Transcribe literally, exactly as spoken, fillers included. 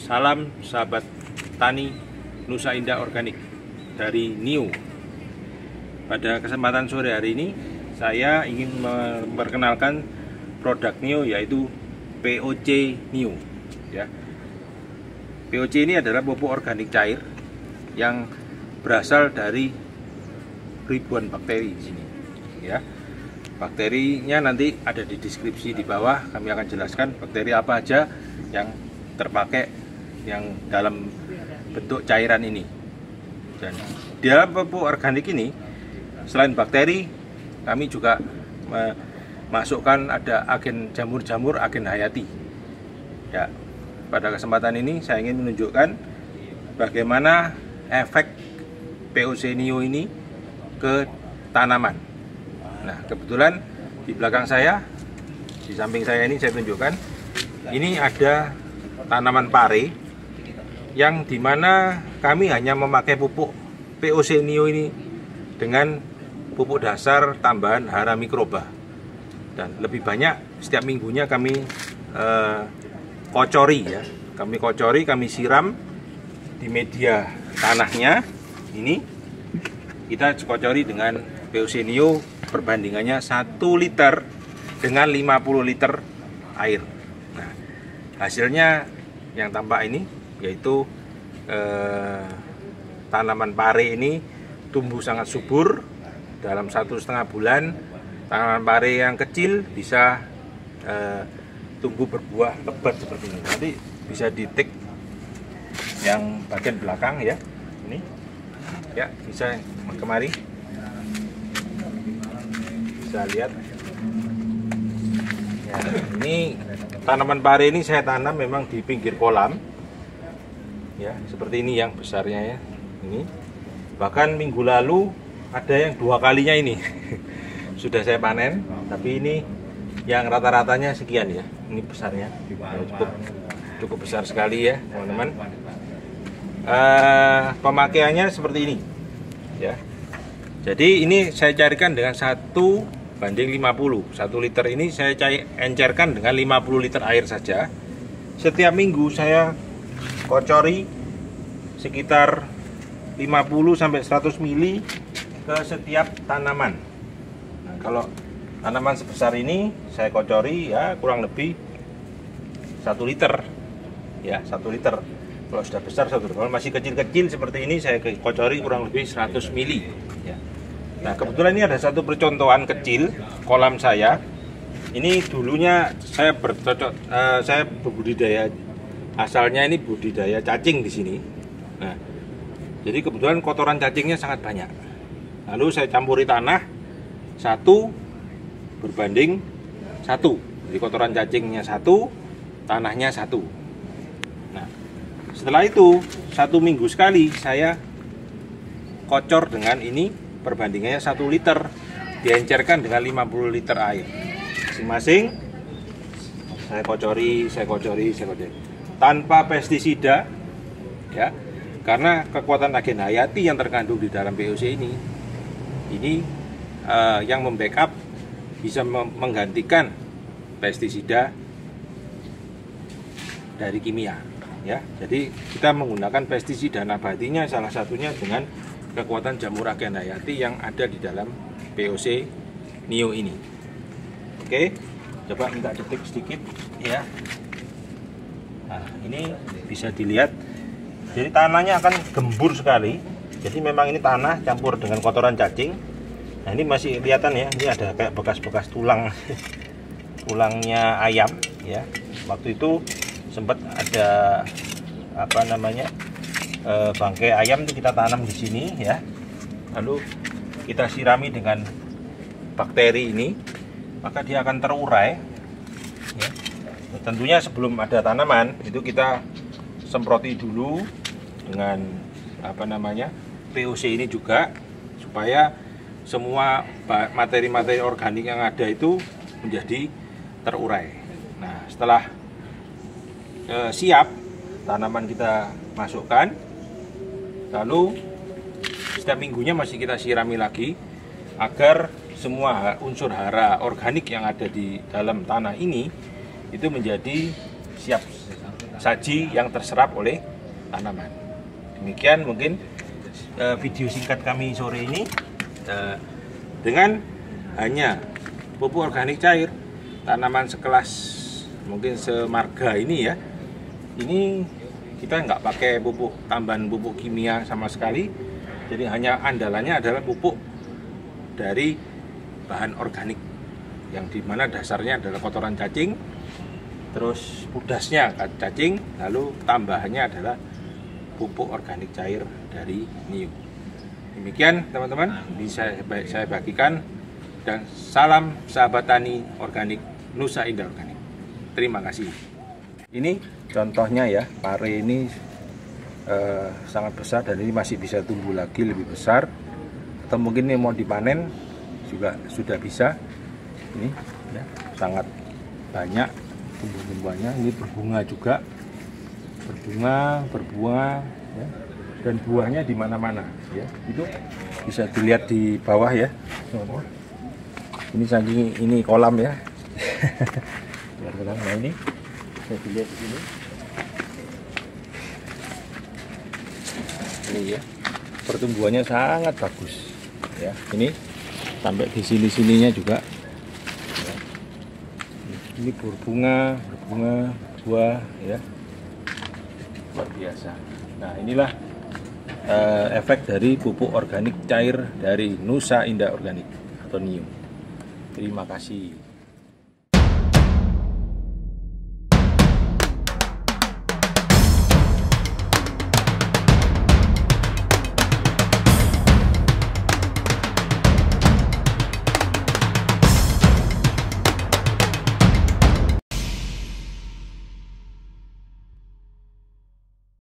Salam sahabat tani Nusa Indah Organik dari Nio. Pada kesempatan sore hari ini saya ingin memperkenalkan produk Nio, yaitu P O C Nio ya. P O C ini adalah pupuk organik cair yang berasal dari ribuan bakteri di sini ya. Bakterinya nanti ada di deskripsi di bawah, kami akan jelaskan bakteri apa aja yang terpakai yang dalam bentuk cairan ini. Dan di dalam pupuk organik ini selain bakteri, kami juga memasukkan ada agen jamur-jamur, agen hayati ya. Pada kesempatan ini saya ingin menunjukkan bagaimana efek P O C Nio ini ke tanaman. Nah, kebetulan di belakang saya, di samping saya ini saya tunjukkan, ini ada tanaman pare yang dimana kami hanya memakai pupuk P O C Nio ini dengan pupuk dasar tambahan hara mikroba, dan lebih banyak setiap minggunya kami eh, kocori ya, kami kocori, kami siram di media tanahnya ini. Kita kocori dengan P O C Nio, perbandingannya satu liter dengan lima puluh liter air. Nah, hasilnya yang tampak ini yaitu eh, tanaman pare ini tumbuh sangat subur. Dalam satu setengah bulan tanaman pare yang kecil bisa eh, tumbuh berbuah lebat seperti ini. Nanti bisa ditik yang bagian belakang ya, ini ya, bisa kemari, bisa lihat ya. Ini tanaman pare ini saya tanam memang di pinggir kolam ya, seperti ini yang besarnya ya. Ini bahkan minggu lalu ada yang dua kalinya ini sudah saya panen, tapi ini yang rata-ratanya sekian ya. Ini besarnya ya, cukup cukup besar sekali ya teman-teman. Uh, pemakaiannya seperti ini ya. Jadi ini saya carikan dengan satu banding lima puluh. satu liter ini saya cair, encerkan dengan lima puluh liter air saja. Setiap minggu saya kocori sekitar lima puluh sampai seratus mili ke setiap tanaman. Nah, kalau tanaman sebesar ini saya kocori ya kurang lebih satu liter ya, satu liter. Kalau sudah besar satu liter. Kalau masih kecil-kecil seperti ini saya kocori kurang lebih seratus mili ya. Nah, kebetulan ini ada satu percontohan kecil kolam saya. Ini dulunya saya bercocok uh, saya berbudidaya, asalnya ini budidaya cacing di sini. Nah, jadi kebetulan kotoran cacingnya sangat banyak. Lalu saya campuri tanah satu berbanding satu. Jadi kotoran cacingnya satu, tanahnya satu. Nah, setelah itu satu minggu sekali saya kocor dengan ini, perbandingannya satu liter diencerkan dengan lima puluh liter air. Masing-masing saya kocori, saya kocori, saya kocori tanpa pestisida ya. Karena kekuatan agen hayati yang terkandung di dalam P O C ini ini uh, yang membackup bisa menggantikan pestisida dari kimia ya. Jadi kita menggunakan pestisida nabatinya salah satunya dengan kekuatan jamur agen hayati yang ada di dalam P O C Nio ini. Oke, coba minta detik sedikit ya. Nah, ini bisa dilihat. Jadi tanahnya akan gembur sekali. Jadi memang ini tanah campur dengan kotoran cacing. Nah, ini masih kelihatan ya. Ini ada kayak bekas-bekas tulang tulangnya ayam ya. Waktu itu sempat ada apa namanya? E, bangkai ayam itu kita tanam di sini ya. Lalu kita sirami dengan bakteri ini, maka dia akan terurai ya. Tentunya sebelum ada tanaman itu kita semproti dulu dengan apa namanya P O C ini juga, supaya semua materi-materi organik yang ada itu menjadi terurai. Nah, setelah e, siap tanaman kita masukkan, lalu setiap minggunya masih kita sirami lagi agar semua unsur hara organik yang ada di dalam tanah ini itu menjadi siap saji yang terserap oleh tanaman. Demikian mungkin uh, video singkat kami sore ini. Uh, dengan hanya pupuk organik cair, tanaman sekelas mungkin semarga ini ya, ini kita nggak pakai pupuk tambahan pupuk kimia sama sekali. Jadi hanya andalannya adalah pupuk dari bahan organik, yang dimana dasarnya adalah kotoran cacing, terus pudasnya cacing, lalu tambahannya adalah pupuk organik cair dari New. Demikian teman-teman, bisa saya bagikan, dan salam sahabat tani organik Nusa Indah Organik. Terima kasih. Ini contohnya ya, pare ini eh, sangat besar dan ini masih bisa tumbuh lagi lebih besar, atau mungkin ini mau dipanen juga sudah bisa. Ini ya, sangat banyak tumbuh-tumbuhannya. Ini berbunga juga, berbunga, berbunga ya. Dan buahnya di mana-mana ya. Itu bisa dilihat di bawah ya. Ini saking ini kolam ya. Nah ini bisa dilihat di sini. Ini ya, pertumbuhannya sangat bagus ya. Ini sampai di sini-sininya juga ya. Ini berbunga, berbunga, buah ya, luar biasa. Nah inilah uh, efek dari pupuk organik cair dari Nusa Indah Organik atau New. Terima kasih.